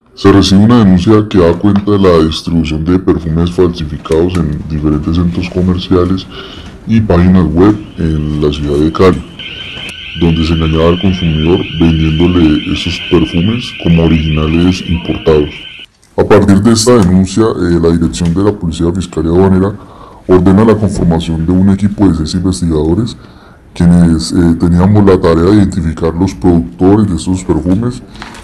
Se recibe una denuncia que da cuenta de la distribución de perfumes falsificados en diferentes centros comerciales y páginas web en la ciudad de Cali, donde se engañaba al consumidor vendiéndole estos perfumes como originales importados. A partir de esta denuncia, la dirección de la Policía Fiscal y Aduanera ordena la conformación de un equipo de 6 investigadores, quienes teníamos la tarea de identificar los productores de estos perfumes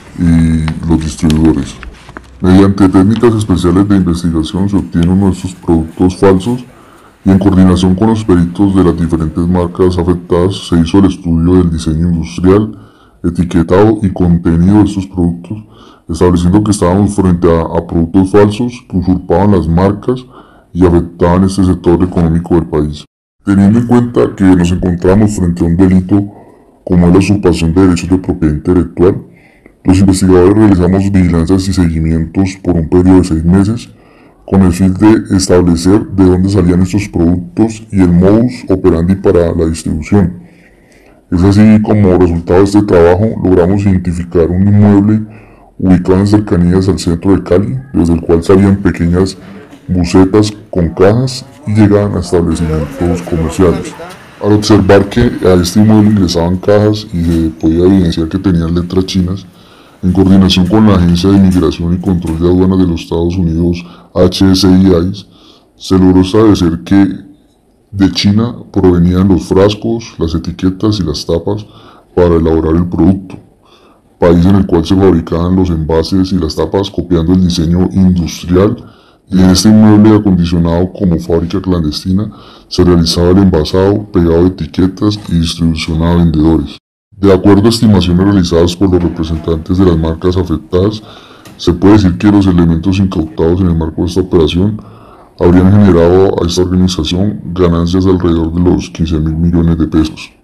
y los distribuidores. Mediante técnicas especiales de investigación se obtiene uno de estos productos falsos y en coordinación con los peritos de las diferentes marcas afectadas se hizo el estudio del diseño industrial, etiquetado y contenido de estos productos, estableciendo que estábamos frente a productos falsos que usurpaban las marcas y afectaban este sector económico del país. Teniendo en cuenta que nos encontramos frente a un delito como es la usurpación de derechos de propiedad intelectual, los investigadores realizamos vigilancias y seguimientos por un periodo de 6 meses con el fin de establecer de dónde salían estos productos y el modus operandi para la distribución. Es así como resultado de este trabajo logramos identificar un inmueble ubicado en cercanías al centro de Cali, desde el cual salían pequeñas busetas con cajas y llegaban a establecimientos comerciales. Al observar que a este inmueble ingresaban cajas y se podía evidenciar que tenían letras chinas, en coordinación con la Agencia de Migración y Control de Aduanas de los Estados Unidos, HSI, se logró establecer que de China provenían los frascos, las etiquetas y las tapas para elaborar el producto, país en el cual se fabricaban los envases y las tapas copiando el diseño industrial, y en este inmueble acondicionado como fábrica clandestina se realizaba el envasado, pegado de etiquetas y distribución a vendedores. De acuerdo a estimaciones realizadas por los representantes de las marcas afectadas, se puede decir que los elementos incautados en el marco de esta operación habrían generado a esta organización ganancias de alrededor de los 15.000 millones de pesos.